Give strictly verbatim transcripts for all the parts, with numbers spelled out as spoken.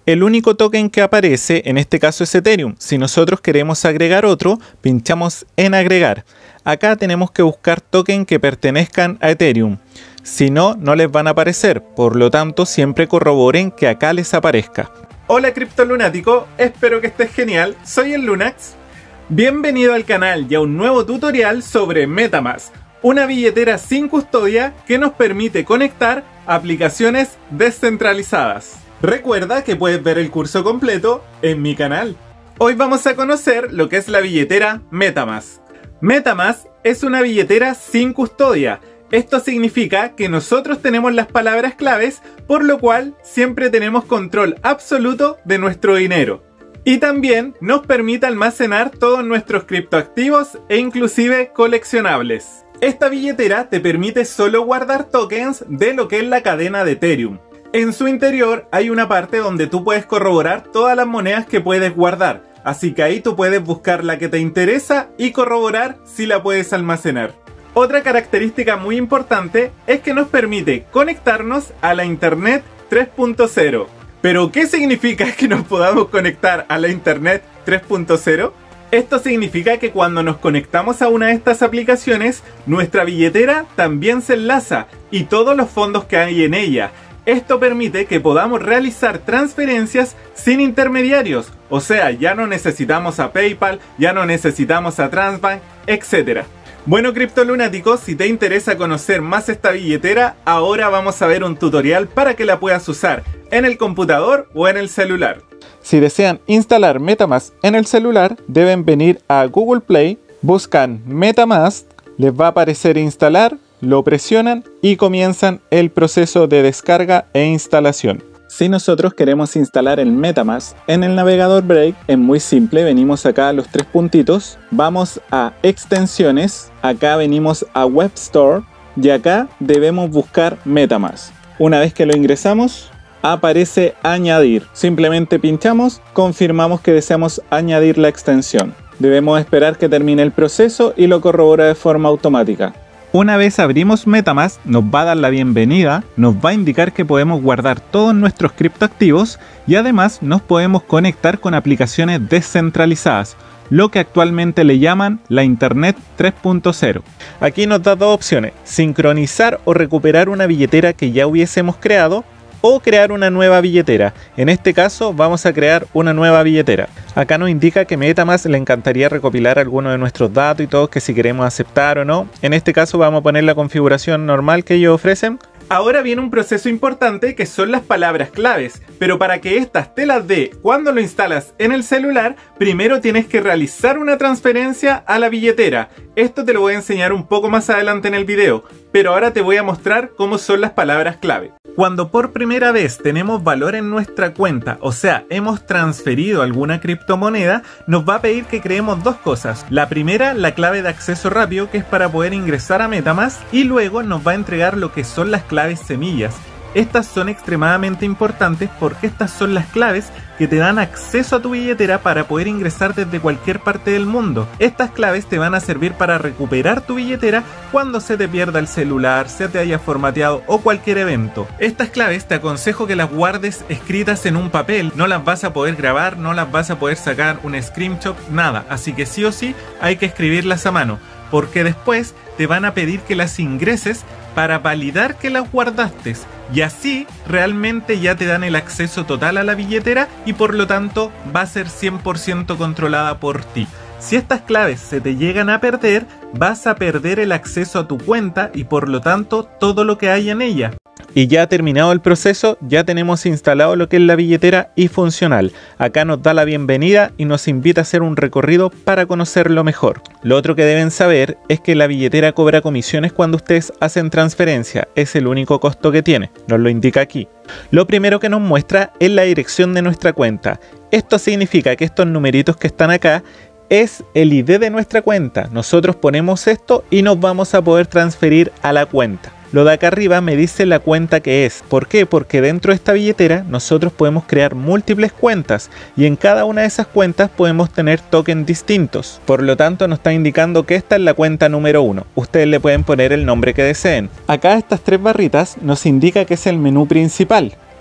el único token que aparece en este caso es Ethereum. Si nosotros queremos agregar otro, pinchamos en agregar. Acá tenemos que buscar tokens que pertenezcan a Ethereum. Si no, no les van a aparecer. Por lo tanto, siempre corroboren que acá les aparezca. Hola criptolunático, espero que estés genial. Soy el Lunax. Bienvenido al canal y a un nuevo tutorial sobre MetaMask, una billetera sin custodia que nos permite conectar aplicaciones descentralizadas. Recuerda que puedes ver el curso completo en mi canal. Hoy vamos a conocer lo que es la billetera MetaMask. MetaMask es una billetera sin custodia. Esto significa que nosotros tenemos las palabras claves, por lo cual siempre tenemos control absoluto de nuestro dinero. Y también nos permite almacenar todos nuestros criptoactivos e inclusive coleccionables. Esta billetera te permite solo guardar tokens de lo que es la cadena de Ethereum. En su interior hay una parte donde tú puedes corroborar todas las monedas que puedes guardar. Así que ahí tú puedes buscar la que te interesa y corroborar si la puedes almacenar. Otra característica muy importante es que nos permite conectarnos a la Internet tres punto cero. ¿Pero qué significa que nos podamos conectar a la Internet tres punto cero? Esto significa que cuando nos conectamos a una de estas aplicaciones, nuestra billetera también se enlaza y todos los fondos que hay en ella. Esto permite que podamos realizar transferencias sin intermediarios, o sea, ya no necesitamos a PayPal, ya no necesitamos a Transbank, etcétera. Bueno criptolunáticos, si te interesa conocer más esta billetera, ahora vamos a ver un tutorial para que la puedas usar en el computador o en el celular. Si desean instalar MetaMask en el celular, deben venir a Google Play, buscan MetaMask, les va a aparecer instalar, lo presionan y comienzan el proceso de descarga e instalación. Si nosotros queremos instalar el MetaMask en el navegador Brave, es muy simple, venimos acá a los tres puntitos, vamos a extensiones, acá venimos a Web Store y acá debemos buscar MetaMask. Una vez que lo ingresamos, aparece añadir. Simplemente pinchamos, confirmamos que deseamos añadir la extensión. Debemos esperar que termine el proceso y lo corrobora de forma automática. Una vez abrimos MetaMask, nos va a dar la bienvenida, nos va a indicar que podemos guardar todos nuestros criptoactivos y además nos podemos conectar con aplicaciones descentralizadas, lo que actualmente le llaman la Internet tres punto cero. Aquí nos da dos opciones, sincronizar o recuperar una billetera que ya hubiésemos creado o crear una nueva billetera. En este caso vamos a crear una nueva billetera. Acá nos indica que MetaMask le encantaría recopilar algunos de nuestros datos y todos, que si queremos aceptar o no. En este caso vamos a poner la configuración normal que ellos ofrecen. Ahora viene un proceso importante que son las palabras claves, pero para que estas te las dé cuando lo instalas en el celular, primero tienes que realizar una transferencia a la billetera. Esto te lo voy a enseñar un poco más adelante en el video, pero ahora te voy a mostrar cómo son las palabras clave. Cuando por primera vez tenemos valor en nuestra cuenta, o sea, hemos transferido alguna criptomoneda, nos va a pedir que creemos dos cosas. La primera, la clave de acceso rápido, que es para poder ingresar a MetaMask, y luego nos va a entregar lo que son las claves semillas. Estas son extremadamente importantes porque estas son las claves que te dan acceso a tu billetera para poder ingresar desde cualquier parte del mundo. Estas claves te van a servir para recuperar tu billetera cuando se te pierda el celular, se te haya formateado o cualquier evento. Estas claves te aconsejo que las guardes escritas en un papel, no las vas a poder grabar, no las vas a poder sacar un screenshot, nada. Así que sí o sí hay que escribirlas a mano, porque después te van a pedir que las ingreses para validar que las guardaste, y así realmente ya te dan el acceso total a la billetera y por lo tanto va a ser cien por ciento controlada por ti. Si estas claves se te llegan a perder, vas a perder el acceso a tu cuenta y por lo tanto todo lo que hay en ella. Y ya terminado el proceso, ya tenemos instalado lo que es la billetera y funcional. Acá nos da la bienvenida y nos invita a hacer un recorrido para conocerlo mejor. Lo otro que deben saber es que la billetera cobra comisiones cuando ustedes hacen transferencia. Es el único costo que tiene, nos lo indica aquí. Lo primero que nos muestra es la dirección de nuestra cuenta. Esto significa que estos numeritos que están acá es el I D de nuestra cuenta. Nosotros ponemos esto y nos vamos a poder transferir a la cuenta. Lo de acá arriba me dice la cuenta que es. ¿Por qué? Porque dentro de esta billetera nosotros podemos crear múltiples cuentas y en cada una de esas cuentas podemos tener tokens distintos. Por lo tanto nos está indicando que esta es la cuenta número uno. Ustedes le pueden poner el nombre que deseen. Acá estas tres barritas nos indica que es el menú principal.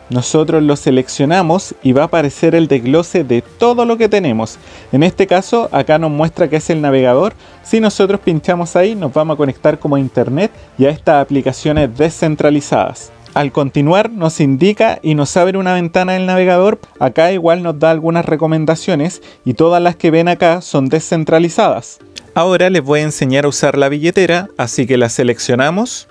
nosotros lo seleccionamos y va a aparecer el desglose de todo lo que tenemos. En este caso, acá nos muestra que es el navegador. Si nosotros pinchamos ahí, nos vamos a conectar como a internet y a estas aplicaciones descentralizadas. Al continuar nos indica y nos abre una ventana del navegador. Acá igual nos da algunas recomendaciones y todas las que ven acá son descentralizadas. Ahora les voy a enseñar a usar la billetera, así que la seleccionamos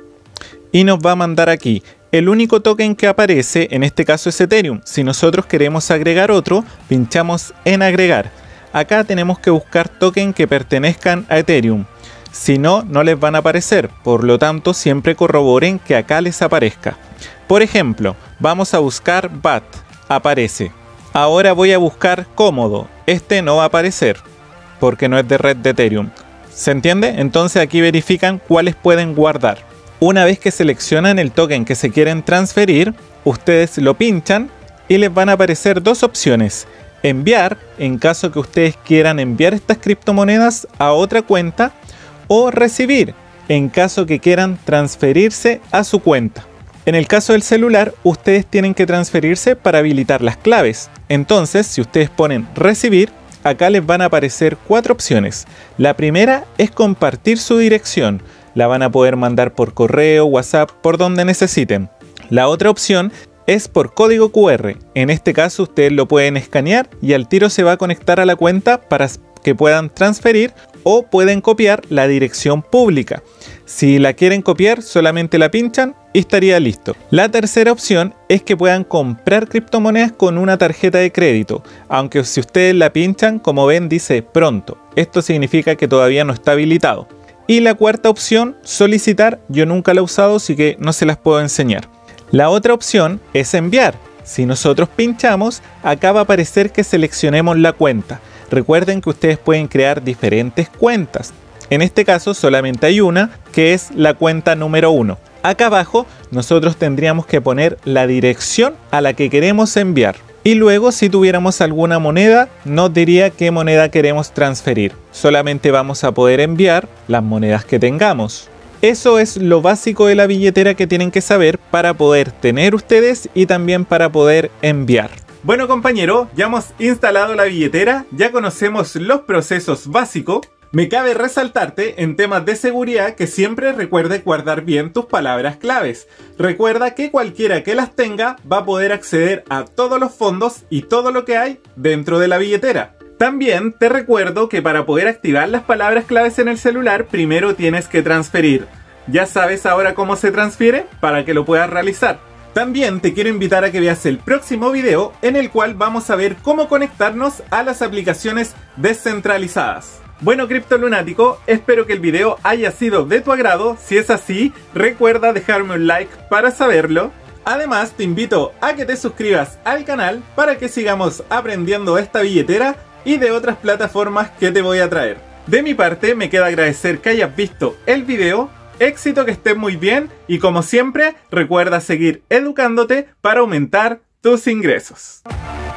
y nos va a mandar aquí. El único token que aparece en este caso es Ethereum. Si nosotros queremos agregar otro, pinchamos en agregar. Acá tenemos que buscar tokens que pertenezcan a Ethereum. Si no, no les van a aparecer, por lo tanto siempre corroboren que acá les aparezca. Por ejemplo, vamos a buscar B A T, aparece. Ahora voy a buscar Cómodo, este no va a aparecer, porque no es de red de Ethereum. ¿Se entiende? Entonces aquí verifican cuáles pueden guardar. Una vez que seleccionan el token que se quieren transferir, ustedes lo pinchan y les van a aparecer dos opciones. Enviar, en caso que ustedes quieran enviar estas criptomonedas a otra cuenta, o recibir, en caso que quieran transferirse a su cuenta. En el caso del celular, ustedes tienen que transferirse para habilitar las claves. Entonces, si ustedes ponen recibir, acá les van a aparecer cuatro opciones. La primera es compartir su dirección. La van a poder mandar por correo, WhatsApp, por donde necesiten. La otra opción es por código cu erre. En este caso, ustedes lo pueden escanear y al tiro se va a conectar a la cuenta para que puedan transferir, o pueden copiar la dirección pública. Si la quieren copiar, solamente la pinchan y estaría listo. La tercera opción es que puedan comprar criptomonedas con una tarjeta de crédito, aunque si ustedes la pinchan, como ven dice pronto. Esto significa que todavía no está habilitado. Y la cuarta opción, solicitar, yo nunca la he usado, así que no se las puedo enseñar. La otra opción es enviar. Si nosotros pinchamos, acá va a aparecer que seleccionemos la cuenta. Recuerden que ustedes pueden crear diferentes cuentas. En este caso solamente hay una, que es la cuenta número uno. Acá abajo nosotros tendríamos que poner la dirección a la que queremos enviar. Y luego, si tuviéramos alguna moneda, nos diría qué moneda queremos transferir. Solamente vamos a poder enviar las monedas que tengamos. Eso es lo básico de la billetera que tienen que saber para poder tener ustedes y también para poder enviar. Bueno compañero, ya hemos instalado la billetera, ya conocemos los procesos básicos. Me cabe resaltarte en temas de seguridad que siempre recuerde guardar bien tus palabras claves. Recuerda que cualquiera que las tenga va a poder acceder a todos los fondos y todo lo que hay dentro de la billetera. También te recuerdo que para poder activar las palabras claves en el celular, primero tienes que transferir. ¿Ya sabes ahora cómo se transfiere? Para que lo puedas realizar. También te quiero invitar a que veas el próximo video en el cual vamos a ver cómo conectarnos a las aplicaciones descentralizadas. Bueno criptolunático, espero que el video haya sido de tu agrado. Si es así, recuerda dejarme un like para saberlo. Además te invito a que te suscribas al canal para que sigamos aprendiendo esta billetera y de otras plataformas que te voy a traer. De mi parte me queda agradecer que hayas visto el video. Éxito, que estés muy bien y como siempre recuerda seguir educándote para aumentar tus ingresos.